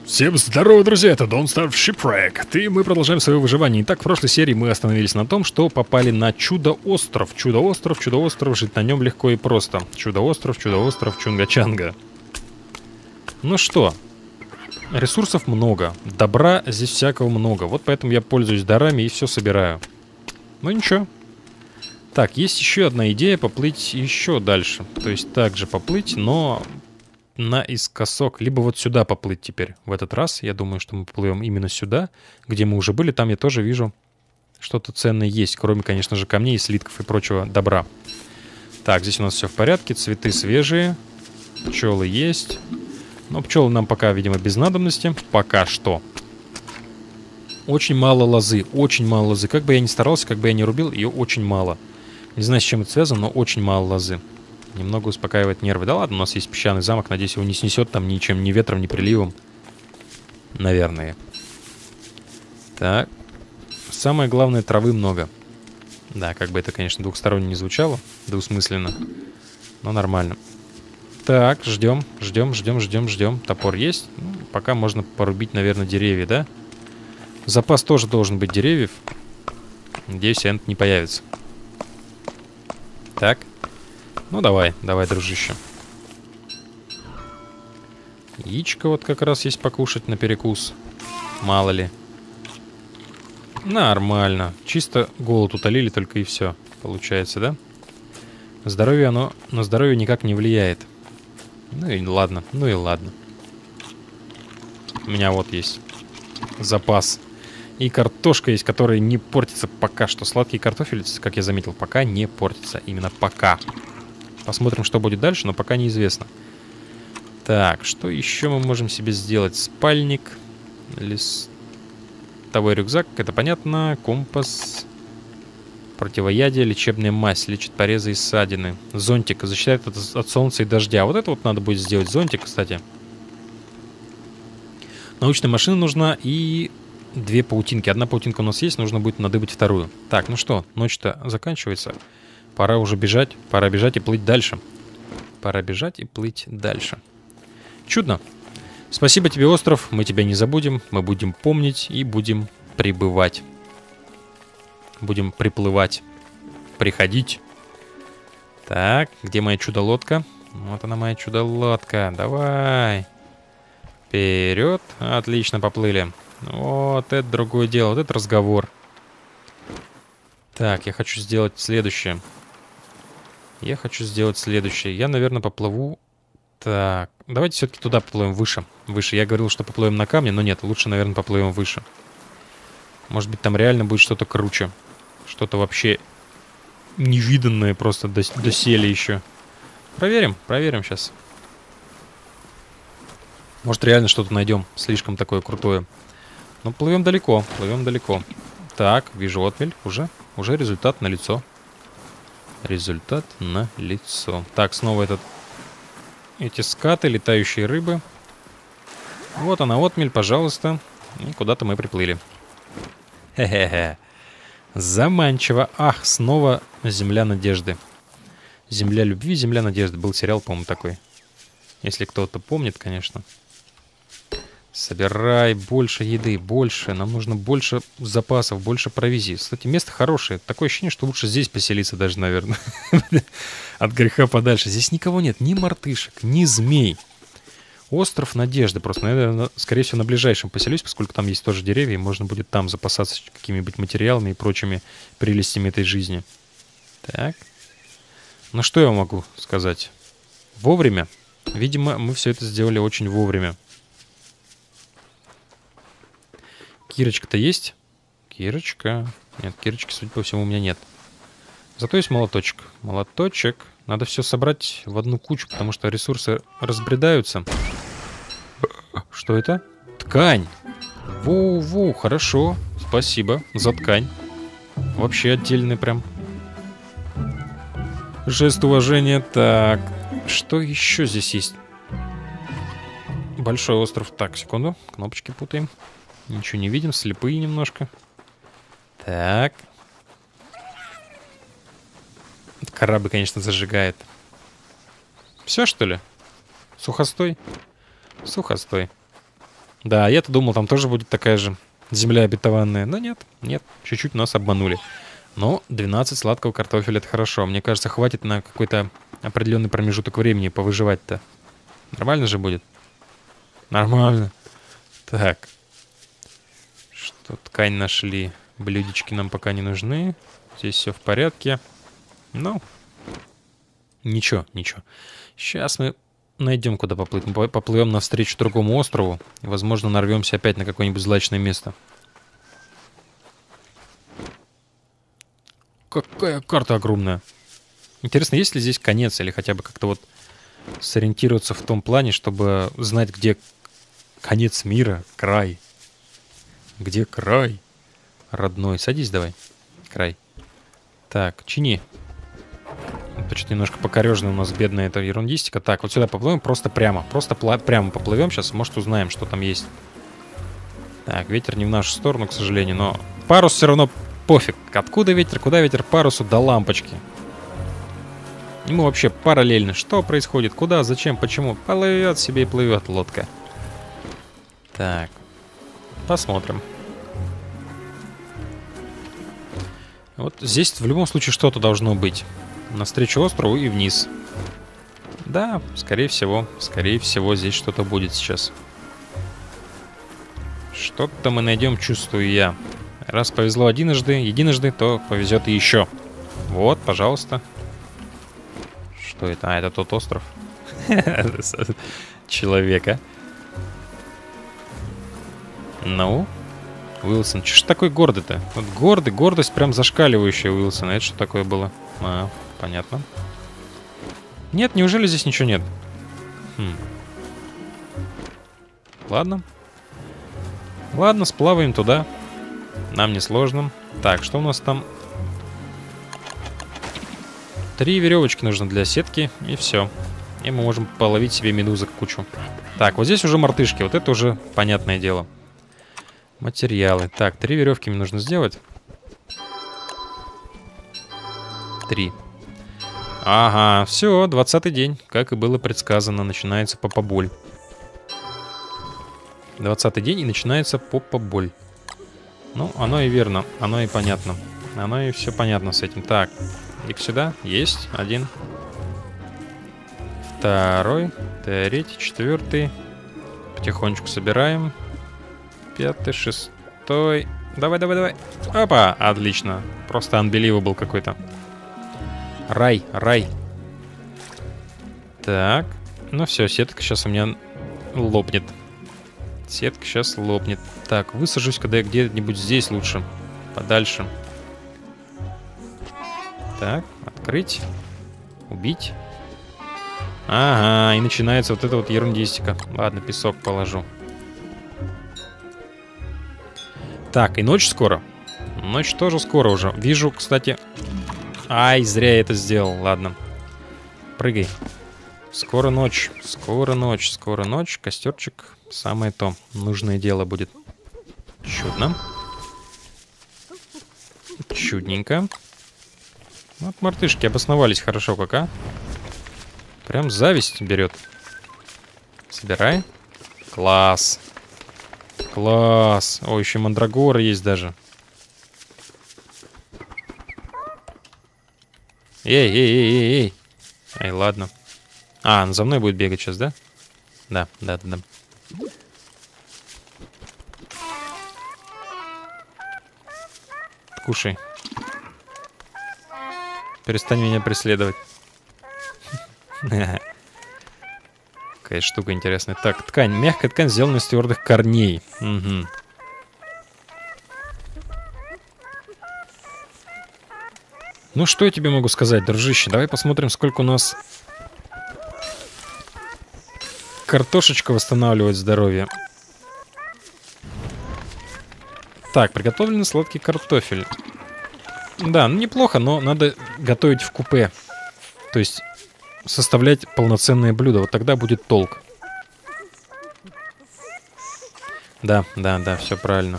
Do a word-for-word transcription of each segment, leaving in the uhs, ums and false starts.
Всем здорово, друзья, это Don't Starve Shipwreck, и мы продолжаем свое выживание. Итак, в прошлой серии мы остановились на том, что попали на Чудо-остров. Чудо-остров, Чудо-остров, жить на нем легко и просто. Чудо-остров, Чудо-остров, Чунга-Чанга. Ну что, ресурсов много, добра здесь всякого много, вот поэтому я пользуюсь дарами и все собираю. Ну ничего. Так, есть еще одна идея поплыть еще дальше. То есть также поплыть, но наискосок. Либо вот сюда поплыть теперь. В этот раз я думаю, что мы поплывем именно сюда, где мы уже были. Там я тоже вижу, что-то ценное есть. Кроме, конечно же, камней, слитков и прочего добра. Так, здесь у нас все в порядке. Цветы свежие. Пчелы есть. Но пчелы нам пока, видимо, без надобности. Пока что. Очень мало лозы. Очень мало лозы. Как бы я ни старался, как бы я ни рубил, ее очень мало. Не знаю, с чем это связано, но очень мало лозы. Немного успокаивает нервы. Да ладно, у нас есть песчаный замок. Надеюсь, его не снесет там ничем, ни ветром, ни приливом. Наверное. Так. Самое главное, травы много. Да, как бы это, конечно, двухсторонне не звучало. Двусмысленно. Но нормально. Так, ждем, ждем, ждем, ждем, ждем. Топор есть. Ну, пока можно порубить, наверное, деревья, да? Запас тоже должен быть деревьев. Надеюсь, энд не появится. Так. Ну, давай, давай, дружище. Яичко вот как раз есть покушать на перекус. Мало ли. Нормально. Чисто голод утолили только и все. Получается, да? Здоровье оно на здоровье никак не влияет. Ну и ладно, ну и ладно. У меня вот есть запас. И картошка есть, которая не портится пока что. Сладкий картофель, как я заметил, пока не портится. Именно пока. Посмотрим, что будет дальше, но пока неизвестно. Так, что еще мы можем себе сделать? Спальник, листовой рюкзак, это понятно. Компас, противоядие, лечебная мазь, лечит порезы и ссадины. Зонтик, защищает от, от солнца и дождя. Вот это вот надо будет сделать. Зонтик, кстати. Научная машина нужна и две паутинки. Одна паутинка у нас есть, нужно будет надыбать вторую. Так, ну что, ночь-то заканчивается. Пора уже бежать, пора бежать и плыть дальше. Пора бежать и плыть дальше. Чудно. Спасибо тебе, остров, мы тебя не забудем, мы будем помнить и будем прибывать. Будем приплывать, приходить. Так, где моя чудо-лодка? Вот она, моя чудо-лодка, давай. Вперед, отлично, поплыли. Вот это другое дело, вот это разговор. Так, я хочу сделать следующее. Я хочу сделать следующее. Я, наверное, поплыву... Так, давайте все-таки туда поплывем выше. Выше. Я говорил, что поплывем на камне, но нет, лучше, наверное, поплывем выше. Может быть, там реально будет что-то круче. Что-то вообще невиданное просто до доселе еще. Проверим, проверим сейчас. Может, реально что-то найдем. Слишком такое крутое. Но плывем далеко, плывем далеко. Так, вижу отмель. Уже, уже результат налицо. Результат на лицо. Так, снова этот... Эти скаты, летающие рыбы. Вот она, отмель, пожалуйста. И куда-то мы приплыли. Хе-хе-хе. Заманчиво. Ах, снова земля надежды. Земля любви, земля надежды. Был сериал, по-моему, такой. Если кто-то помнит, конечно. Собирай больше еды, больше. Нам нужно больше запасов, больше провизии. Кстати, место хорошее. Такое ощущение, что лучше здесь поселиться даже, наверное. От греха подальше. Здесь никого нет. Ни мартышек, ни змей. Остров надежды. Просто, наверное, скорее всего, на ближайшем поселюсь, поскольку там есть тоже деревья, и можно будет там запасаться какими-нибудь материалами и прочими прелестями этой жизни. Так. Ну, что я могу сказать? Вовремя. Видимо, мы все это сделали очень вовремя. Кирочка-то есть? Кирочка. Нет, кирочки, судя по всему, у меня нет. Зато есть молоточек. Молоточек. Надо все собрать в одну кучу, потому что ресурсы разбредаются. Что это? Ткань. Воу-воу, хорошо. Спасибо за ткань. Вообще отдельный прям. Жест уважения. Так. Что еще здесь есть? Большой остров. Так, секунду. Кнопочки путаем. Ничего не видим, слепые немножко. Так. Корабль, конечно, зажигает. Все, что ли? Сухостой? Сухостой. Да, я-то думал, там тоже будет такая же земля обетованная. Но нет, нет, чуть-чуть нас обманули. Но двенадцать сладкого картофеля — это хорошо. Мне кажется, хватит на какой-то определенный промежуток времени повыживать-то. Нормально же будет? Нормально. Так. Что, ткань нашли. Блюдечки нам пока не нужны. Здесь все в порядке. Ну, ничего, ничего. Сейчас мы найдем, куда поплыть. Мы поплывем навстречу другому острову. И, возможно, нарвемся опять на какое-нибудь злачное место. Какая карта огромная. Интересно, есть ли здесь конец? Или хотя бы как-то вот сориентироваться в том плане, чтобы знать, где конец мира, край. Где край? Родной. Садись давай. Край. Так, чини. Почти немножко покорежная у нас бедная эта ерундистика. Так, вот сюда поплывем просто прямо. Просто прямо поплывем. Сейчас, может, узнаем, что там есть. Так, ветер не в нашу сторону, к сожалению, но парус все равно пофиг. Откуда ветер, куда ветер, парусу до лампочки. Ему вообще параллельно. Что происходит, куда, зачем, почему. Плывет себе и плывет лодка. Так, посмотрим. Вот здесь в любом случае что-то должно быть. Навстречу острову и вниз. Да, скорее всего, скорее всего здесь что-то будет сейчас. Что-то мы найдем, чувствую я. Раз повезло единожды, единожды, то повезет и еще. Вот, пожалуйста. Что это? А, это тот остров. Человека. Ну, Уилсон, че ж такой гордый-то? Вот гордый, гордость прям зашкаливающая Уилсона. Это что такое было? А, понятно. Нет, неужели здесь ничего нет? Хм. Ладно. Ладно, сплаваем туда. Нам не сложно. Так, что у нас там? Три веревочки нужно для сетки, и все. И мы можем половить себе медузок кучу. Так, вот здесь уже мартышки. Вот это уже понятное дело. Материалы. Так, три веревки мне нужно сделать. Три. Ага, все, двадцатый день. Как и было предсказано, начинается попоболь. двадцатый день и начинается попоболь. Ну, оно и верно, оно и понятно. Оно и все понятно с этим. Так, иди сюда. Есть, один. Второй, третий, четвертый. Потихонечку собираем. Пятый, шестой. Давай, давай, давай. Опа, отлично. Просто unbelievable какой-то. Рай, рай. Так. Ну все, сетка сейчас у меня лопнет. Сетка сейчас лопнет. Так, высажусь, когда я где-нибудь здесь лучше. Подальше. Так, открыть. Убить. Ага, и начинается вот эта вот ерундистика. Ладно, песок положу. Так, и ночь скоро. Ночь тоже скоро уже. Вижу, кстати... Ай, зря я это сделал. Ладно. Прыгай. Скоро ночь. Скоро ночь. Скоро ночь. Костерчик. Самое то. Нужное дело будет. Чудно. Чудненько. Вот мартышки обосновались хорошо как, а. Прям зависть берет. Собирай. Класс. Класс. О, еще мандрагора есть даже. Эй, эй, эй, эй, эй. Эй, ладно. А, он за мной будет бегать сейчас, да? Да, да, да, да. Кушай. Перестань меня преследовать. Какая штука интересная. Так, ткань. Мягкая ткань, сделана из твердых корней. Угу. Ну, что я тебе могу сказать, дружище? Давай посмотрим, сколько у нас картошечка восстанавливает здоровье. Так, приготовленный сладкий картофель. Да, ну неплохо, но надо готовить в купе. То есть составлять полноценное блюдо. Вот тогда будет толк. Да, да, да, все правильно.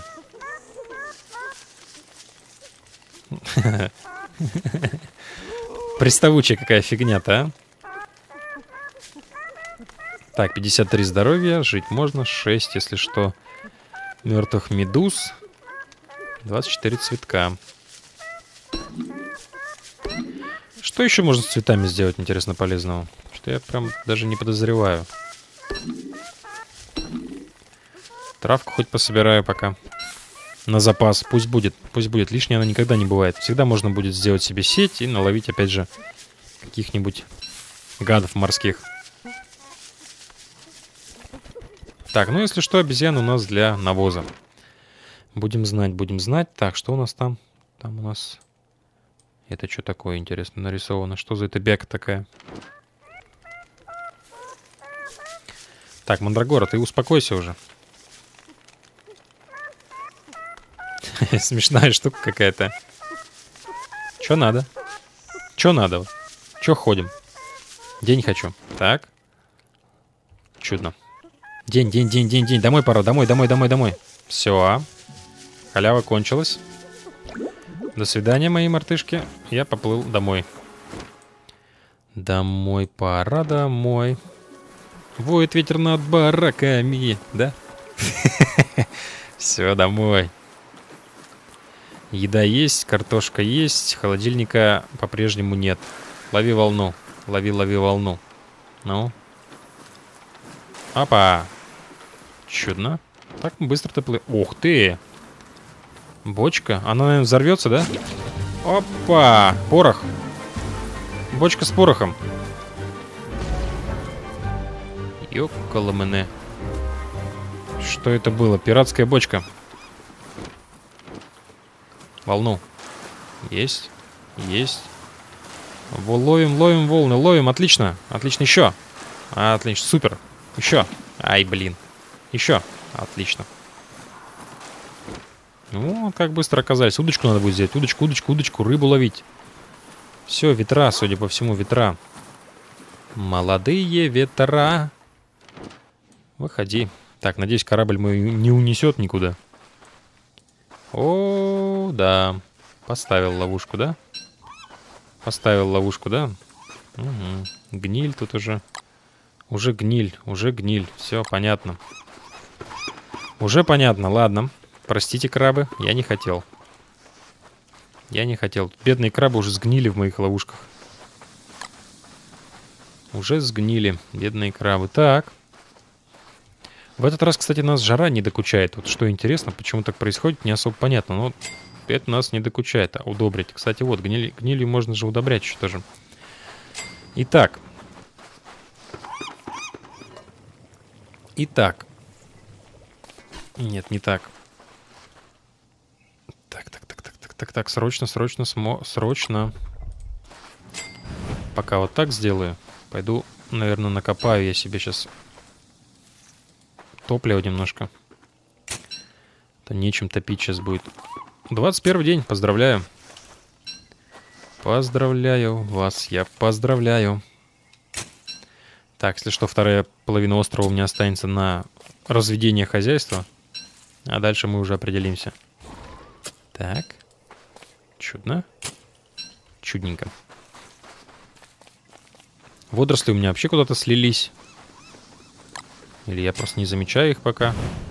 Приставучая какая фигня-то, а? Так, пятьдесят три здоровья, жить можно, шесть, если что, мертвых медуз, двадцать четыре цветка. Что еще можно с цветами сделать, интересно, полезного? Что я прям даже не подозреваю. Травку хоть пособираю пока. На запас, пусть будет, пусть будет. Лишней она никогда не бывает. Всегда можно будет сделать себе сеть и наловить, опять же, каких-нибудь гадов морских. Так, ну если что, обезьяны у нас для навоза. Будем знать, будем знать. Так, что у нас там? Там у нас... Это что такое, интересно, нарисовано? Что за это бяка такая? Так, Мандрагора, ты успокойся уже. Смешная штука какая-то. Чё надо? Чё надо? Чё ходим? День хочу. Так. Чудно. День, день, день, день, день. Домой пора. Домой, домой, домой, домой. Все. Халява кончилась. До свидания, мои мартышки. Я поплыл домой. Домой пора, домой. Воет ветер над бараками. Да? Все, домой. Еда есть, картошка есть, холодильника по-прежнему нет. Лови волну. Лови, лови волну. Ну. Опа. Чудно. Так мы быстро-то плывем. Ух ты. Бочка. Она, наверное, взорвется, да? Опа. Порох. Бочка с порохом. Ёккаламэне. Что это было? Пиратская бочка. Волну. Есть. Есть. Ловим, ловим волны. Ловим. Отлично. Отлично. Еще. Отлично. Супер. Еще. Ай, блин. Еще. Отлично. Ну, как быстро оказались. Удочку надо будет взять. Удочку, удочку, удочку. Рыбу ловить. Все, ветра, судя по всему, ветра. Молодые ветра. Выходи. Так, надеюсь, корабль мой не унесет никуда. О, да. Поставил ловушку, да? Поставил ловушку, да? Угу. Гниль тут уже. Уже гниль, уже гниль. Все, понятно. Уже понятно, ладно. Простите, крабы, я не хотел. Я не хотел. Бедные крабы уже сгнили в моих ловушках. Уже сгнили, бедные крабы. Так. В этот раз, кстати, нас жара не докучает. Вот что интересно, почему так происходит, не особо понятно. Но это нас не докучает, а удобрить. Кстати, вот, гнили, гнилью можно же удобрять еще тоже. Итак. Итак. Нет, не так. Так, так, так, так, так, так, так. Срочно, срочно, смо... срочно. Пока вот так сделаю. Пойду, наверное, накопаю я себе сейчас... Топлива немножко. То нечем топить сейчас будет. двадцать первый день, поздравляю. Поздравляю вас, я поздравляю. Так, если что, вторая половина острова у меня останется на разведение хозяйства. А дальше мы уже определимся. Так. Чудно. Чудненько. Водоросли у меня вообще куда-то слились. Или я просто не замечаю их пока.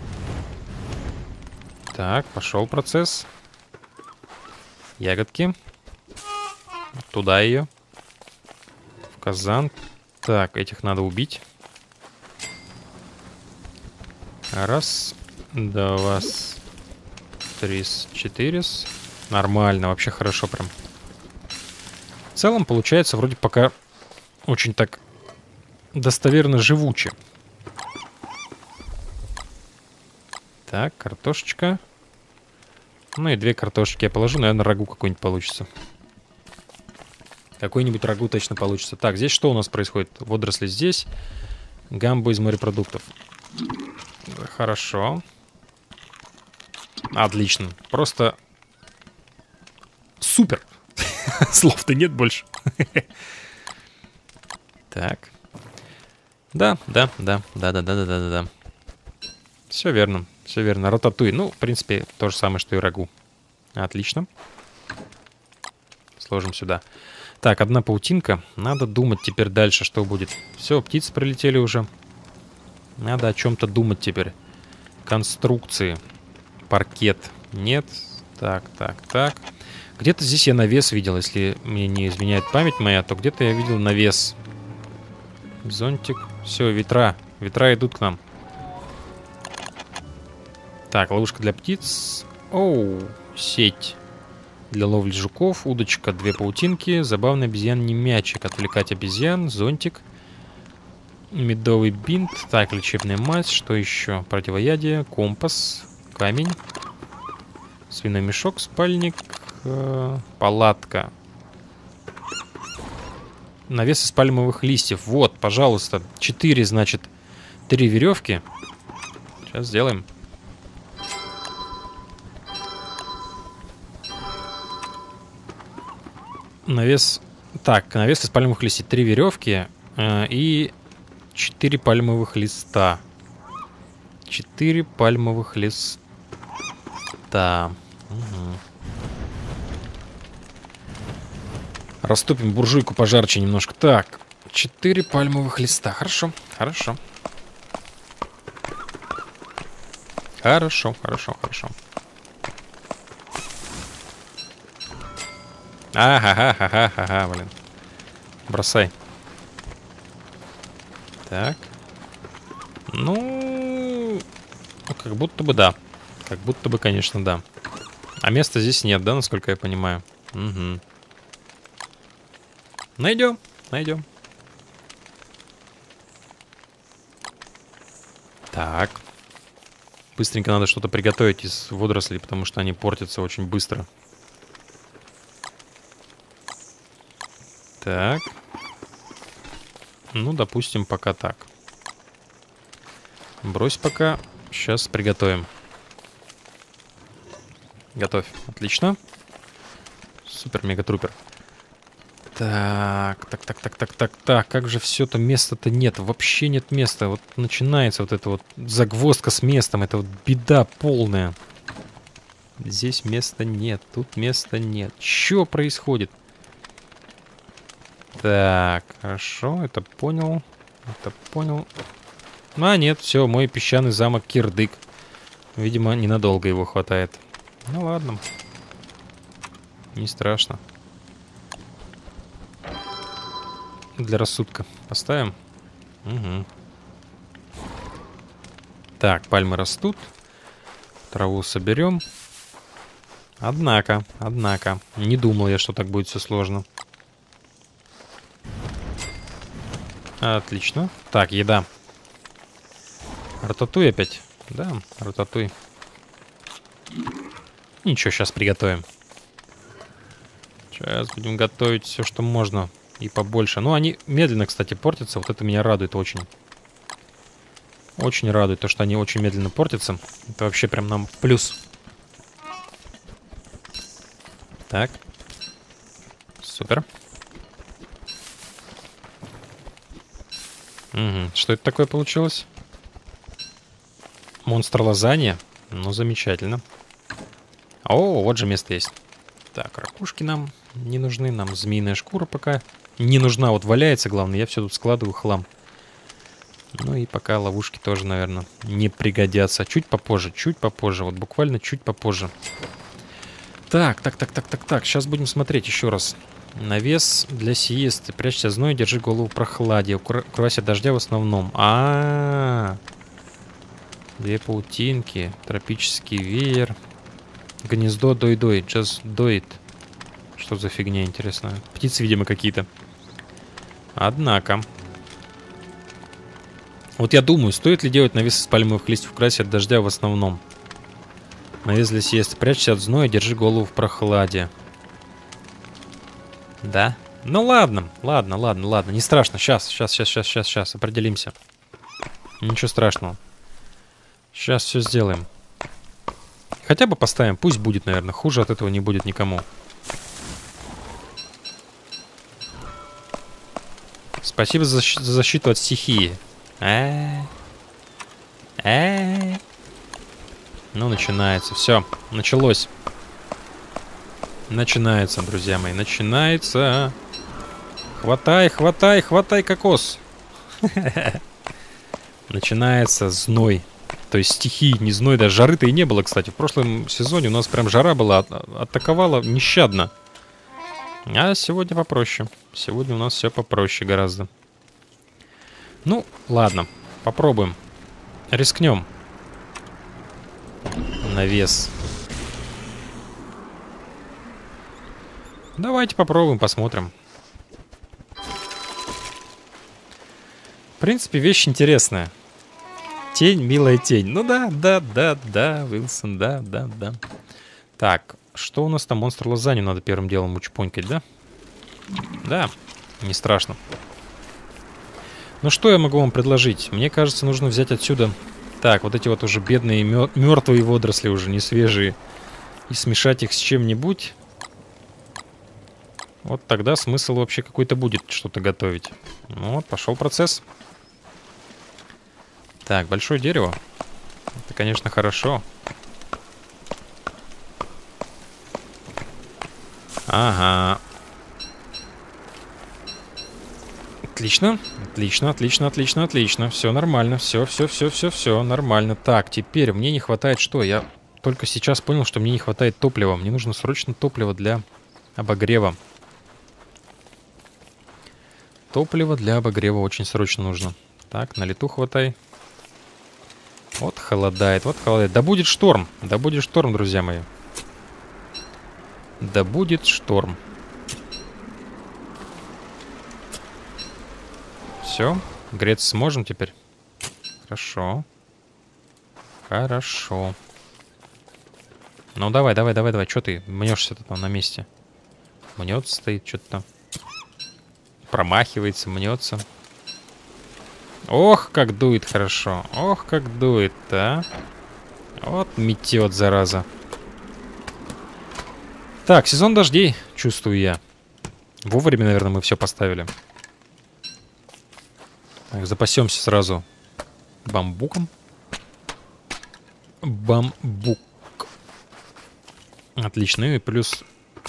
Так, пошел процесс. Ягодки. Туда ее. В казан. Так, этих надо убить. Раз, два, три, четыре. Нормально, вообще хорошо прям. В целом получается вроде пока очень так достоверно живуче. Так, картошечка. Ну и две картошечки я положу. Наверное, рагу какой-нибудь получится. Какой-нибудь рагу точно получится. Так, здесь что у нас происходит? Водоросли здесь. Гамбо из морепродуктов. Хорошо. Отлично. Просто супер. Слов-то нет больше. Так. Да, да, да, да, да, да, да, да, да. Все верно. Все верно. Рататуй. Ну, в принципе, то же самое, что и рагу. Отлично. Сложим сюда. Так, одна паутинка. Надо думать теперь дальше, что будет. Все, птицы прилетели уже. Надо о чем-то думать теперь. Конструкции. Паркет. Нет. Так, так, так. Где-то здесь я навес видел, если мне не изменяет память моя, то где-то я видел навес. Зонтик. Все, ветра. Ветра идут к нам. Так, ловушка для птиц. Оу, сеть для ловли жуков. Удочка, две паутинки. Забавный обезьянный мячик. Отвлекать обезьян. Зонтик. Медовый бинт. Так, лечебная мазь. Что еще? Противоядие. Компас. Камень. Свиной мешок. Спальник. Э, палатка. Навес из пальмовых листьев. Вот, пожалуйста. Четыре, значит, три веревки. Сейчас сделаем. Навес. Так, навес из пальмовых листьев. Три веревки э, и четыре пальмовых листа. Четыре пальмовых листа. Угу. Растопим буржуйку пожарче немножко. Так, четыре пальмовых листа. Хорошо, хорошо. Хорошо, хорошо, хорошо. Ага-ха-ха-ха-ха, блин. Бросай. Так. Ну, как будто бы да. Как будто бы, конечно, да. А места здесь нет, да, насколько я понимаю? Угу. Найдем, найдем. Так. Быстренько надо что-то приготовить из водорослей, потому что они портятся очень быстро. Так. Ну, допустим, пока так. Брось пока. Сейчас приготовим. Готовь. Отлично. Супер-мега-трупер. Так, так, так, так, так, так, так. Как же все-то места-то нет. Вообще нет места. Вот начинается вот эта вот загвоздка с местом. Это вот беда полная. Здесь места нет. Тут места нет. Что происходит? Так, хорошо. Это понял. Это понял. А, нет, все. Мой песчаный замок кирдык. Видимо, ненадолго его хватает. Ну ладно. Не страшно. Для рассудка поставим. Угу. Так, пальмы растут. Траву соберем. Однако, однако. Не думал я, что так будет все сложно. Отлично. Так, еда. Рататуй опять. Да, рататуй. Ничего, сейчас приготовим. Сейчас будем готовить все, что можно. И побольше. Ну, они медленно, кстати, портятся. Вот это меня радует очень. Очень радует то, что они очень медленно портятся. Это вообще прям нам плюс. Так. Супер. Угу. Что это такое получилось? Монстр лазанья. Ну, замечательно. О, вот же место есть. Так, ракушки нам не нужны. Нам змеиная шкура пока не нужна. Вот валяется, главное. Я все тут складываю хлам. Ну и пока ловушки тоже, наверное, не пригодятся. Чуть попозже, чуть попозже. Вот буквально чуть попозже. Так, так, так, так, так, так. Сейчас будем смотреть еще раз. Навес для сиесты. Прячься зной, держи голову в прохладе. Укрывайся от дождя в основном. А-а-а. Две паутинки. Тропический веер. Гнездо дой-дой. Just do it. Что за фигня, интересно? Птицы, видимо, какие-то. Однако. Вот я думаю, стоит ли делать навес из пальмовых листьев, укрывайся от дождя в основном. Навес для сиесты. Прячься от зноя, держи голову в прохладе. Да? Ну ладно, ладно, ладно, ладно. Не страшно. Сейчас, сейчас, сейчас, сейчас, сейчас, сейчас. Определимся. Ничего страшного. Сейчас все сделаем. Хотя бы поставим. Пусть будет, наверное. Хуже от этого не будет никому. Спасибо за, защ за защиту от стихии. А -а -а. Ну, начинается. Все, началось. Начинается, друзья мои. Начинается. Хватай, хватай, хватай кокос. начинается зной. То есть стихии, не зной, даже жары-то и не было, кстати. В прошлом сезоне у нас прям жара была, от, атаковала нещадно. А сегодня попроще. Сегодня у нас все попроще гораздо. Ну, ладно, попробуем. Рискнем. Навес. Давайте попробуем, посмотрим. В принципе, вещь интересная. Тень, милая тень. Ну да, да, да, да, Уилсон, да, да, да. Так, что у нас там? Монстр лазанью надо первым делом учпонькать, да? Да, не страшно. Ну что я могу вам предложить? Мне кажется, нужно взять отсюда... Так, вот эти вот уже бедные мертвые водоросли, уже не свежие. И смешать их с чем-нибудь. Вот тогда смысл вообще какой-то будет что-то готовить. Ну вот, пошел процесс. Так, большое дерево. Это, конечно, хорошо. Ага. Отлично, отлично, отлично, отлично, отлично. Все нормально, все, все, все, все, все нормально. Так, теперь мне не хватает что? Я только сейчас понял, что мне не хватает топлива. Мне нужно срочно топливо для обогрева. Топливо для обогрева очень срочно нужно. Так, на лету хватай. Вот холодает, вот холодает. Да будет шторм, да будет шторм, друзья мои. Да будет шторм. Все, греться сможем теперь? Хорошо. Хорошо. Ну давай, давай, давай, давай. Че ты мнешься-то там на месте? Мнется стоит, что-то там. Промахивается, мнется. Ох, как дует хорошо. Ох, как дует, а. Вот метет, зараза. Так, сезон дождей, чувствую я. Вовремя, наверное, мы все поставили. Так, запасемся сразу бамбуком. Бамбук. Отлично, и плюс...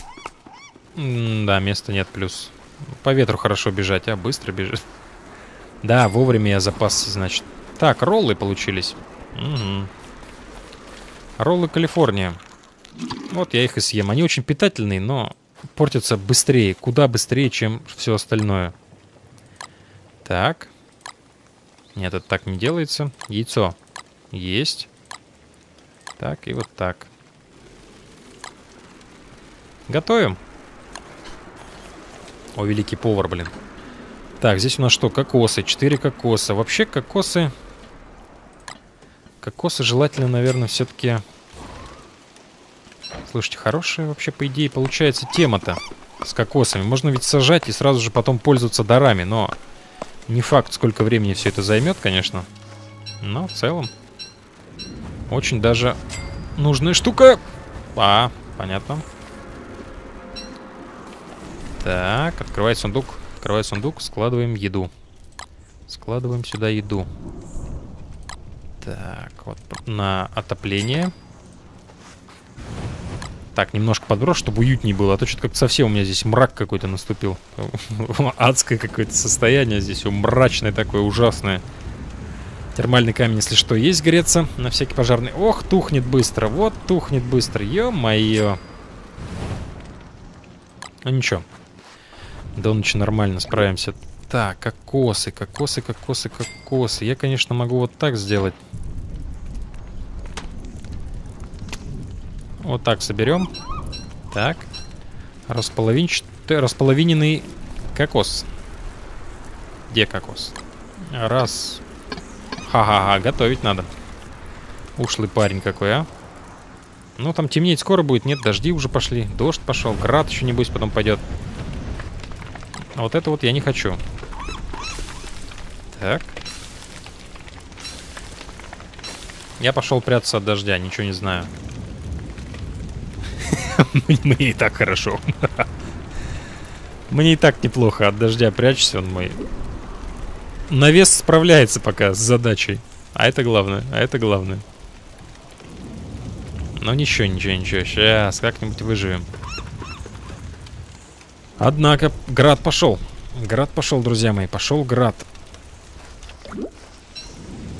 М да, места нет, плюс... По ветру хорошо бежать, а быстро бежит. Да, вовремя я запасся, значит. Так, роллы получились. Угу. Роллы Калифорния. Вот я их и съем. Они очень питательные, но портятся быстрее. Куда быстрее, чем все остальное. Так. Нет, это так не делается. Яйцо. Есть. Так, и вот так. Готовим. О, великий повар, блин. Так, здесь у нас что? Кокосы. Четыре кокоса. Вообще кокосы... Кокосы желательно, наверное, все-таки... Слушайте, хорошая вообще, по идее, получается тема-то с кокосами. Можно ведь сажать и сразу же потом пользоваться дарами, но... Не факт, сколько времени все это займет, конечно. Но в целом... Очень даже нужная штука. А, понятно. Так, открывай сундук. Открывай сундук, складываем еду. Складываем сюда еду. Так, вот на отопление. Так, немножко подброс, чтобы уютнее было. А то что-то как-то совсем у меня здесь мрак какой-то наступил. Адское какое-то состояние здесь. Мрачное такое, ужасное. Термальный камень, если что, есть греться. На всякий пожарный. Ох, тухнет быстро. Вот тухнет быстро. Ё-моё. Ну ничего. До ночи нормально справимся. Так, кокосы, кокосы, кокосы, кокосы. Я, конечно, могу вот так сделать. Вот так соберем. Так. Располовинчатый, располовиненный кокос. Где кокос? Раз. Ха-ха-ха, готовить надо. Ушлый парень какой, а. Ну, там темнеть скоро будет. Нет, дожди уже пошли. Дождь пошел. Град еще, небось, потом пойдет. А вот это вот я не хочу. Так. Я пошел прятаться от дождя, ничего не знаю. Мне и так хорошо. Мне и так неплохо. От дождя прячься, он мой. Навес справляется пока с задачей. А это главное, а это главное. Но ничего, ничего, ничего. Сейчас как-нибудь выживем. Однако, град пошел. Град пошел, друзья мои. Пошел град.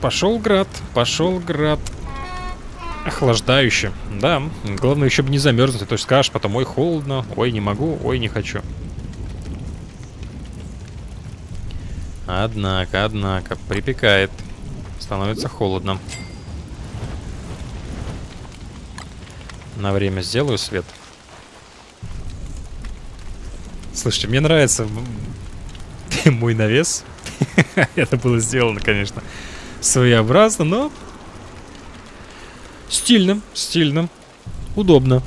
Пошел град, пошел град. Охлаждающе. Да, главное еще бы не замерзнуть, а то скажешь потом, ой, холодно, ой, не могу, ой, не хочу. Однако, однако, припекает. Становится холодно. На время сделаю свет. Слушайте, мне нравится мой навес. Это было сделано, конечно, своеобразно, но стильно, стильно, удобно.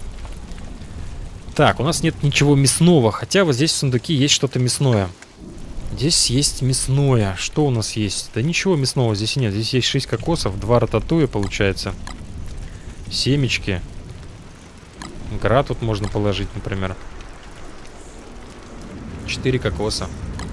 Так, у нас нет ничего мясного, хотя вот здесь в сундуке есть что-то мясное. Здесь есть мясное. Что у нас есть? Да ничего мясного здесь нет. Здесь есть шесть кокосов, два рататуя, получается. Семечки. Гра тут можно положить, например. четыре кокоса.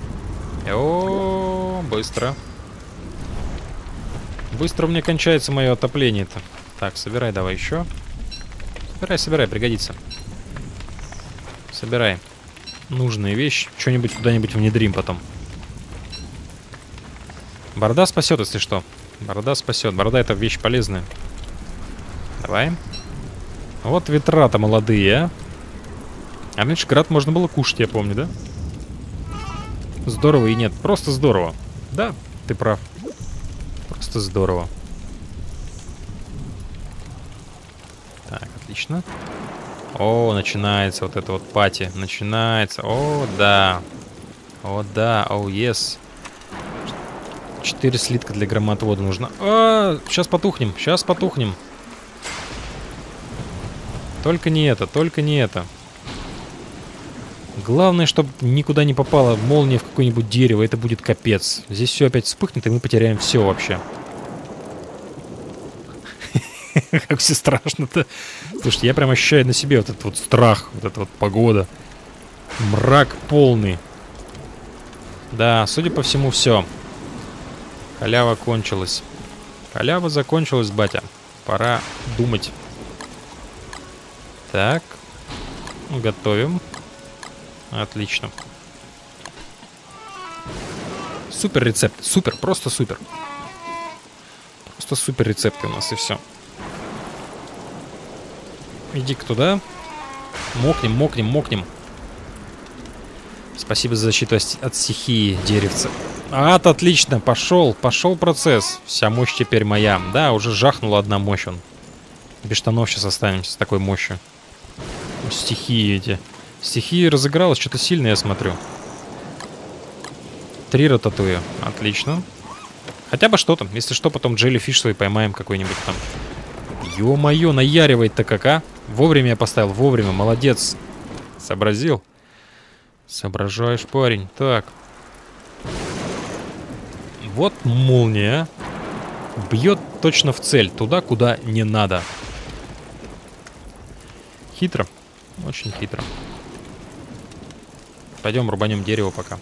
О, быстро. Быстро у меня кончается мое отопление-то. Так, собирай давай еще. Собирай, собирай, пригодится. Собирай. Нужные вещи. Что-нибудь куда-нибудь внедрим потом. Борода спасет, если что. Борода спасет. Борода — это вещь полезная. Давай. Вот ветра-то молодые, а. А раньше град можно было кушать, я помню, да? Здорово и нет. Просто здорово. Да, ты прав. Просто здорово. Так, отлично. О, начинается вот это вот пати. Начинается. О, да. О, да. О, yes. Четыре слитка для громоотвода нужно. А, сейчас потухнем. Сейчас потухнем. Только не это. Только не это. Главное, чтобы никуда не попала молния в какое-нибудь дерево. Это будет капец. Здесь все опять вспыхнет, и мы потеряем все вообще. Как все страшно-то. Слушайте, я прям ощущаю на себе вот этот вот страх, вот эта вот погода. Мрак полный. Да, судя по всему, все. Халява кончилась. Халява закончилась, батя. Пора думать. Так. Готовим. Отлично. Супер рецепт. Супер, просто супер. Просто супер рецепты у нас, и все. Иди-ка туда. Мокнем, мокнем, мокнем. Спасибо за защиту от стихии, деревца. Ад, отлично, пошел, пошел процесс. Вся мощь теперь моя. Да, уже жахнула одна мощь он. Без штанов сейчас останемся с такой мощью. Стихии эти. Стихии разыгралась, что-то сильное, я смотрю. Три рататуя. Отлично. Хотя бы что-то. Если что, потом джеллифиш свой поймаем какой-нибудь там. Ё-моё, наяривает-то как, а? Вовремя я поставил, вовремя, молодец. Сообразил? Соображаешь, парень. Так. Вот молния. Бьет точно в цель, туда, куда не надо. Хитро. Очень хитро. Пойдем рубанем дерево пока.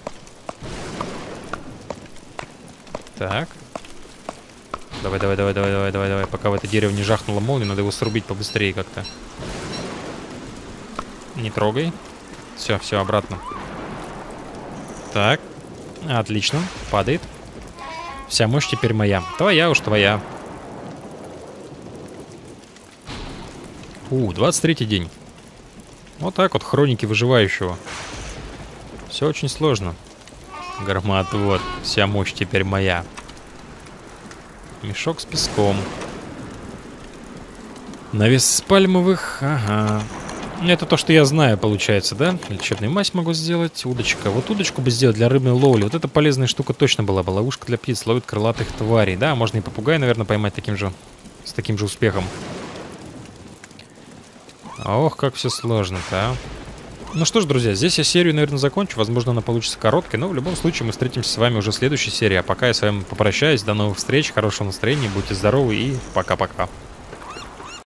Так. Давай, давай, давай, давай, давай, давай, давай. Пока в это дерево не жахнуло молния, надо его срубить побыстрее как-то. Не трогай. Все, все, обратно. Так. Отлично. Падает. Вся мощь теперь моя. Твоя уж, твоя. У, двадцать третий день. Вот так вот, хроники выживающего. Все очень сложно. Громоотвод. Вся мощь теперь моя. Мешок с песком. Навес с пальмовых. Ага. Это то, что я знаю, получается, да? Лечебную мазь могу сделать. Удочка. Вот удочку бы сделать для рыбной ловли. Вот эта полезная штука точно была бы. Ловушка для птиц. Ловит крылатых тварей. Да, можно и попугая, наверное, поймать таким же, с таким же успехом. Ох, как все сложно-то, а. Ну что ж, друзья, здесь я серию, наверное, закончу. Возможно, она получится короткой, но в любом случае мы встретимся с вами уже в следующей серии. А пока я с вами попрощаюсь. До новых встреч, хорошего настроения, будьте здоровы и пока-пока.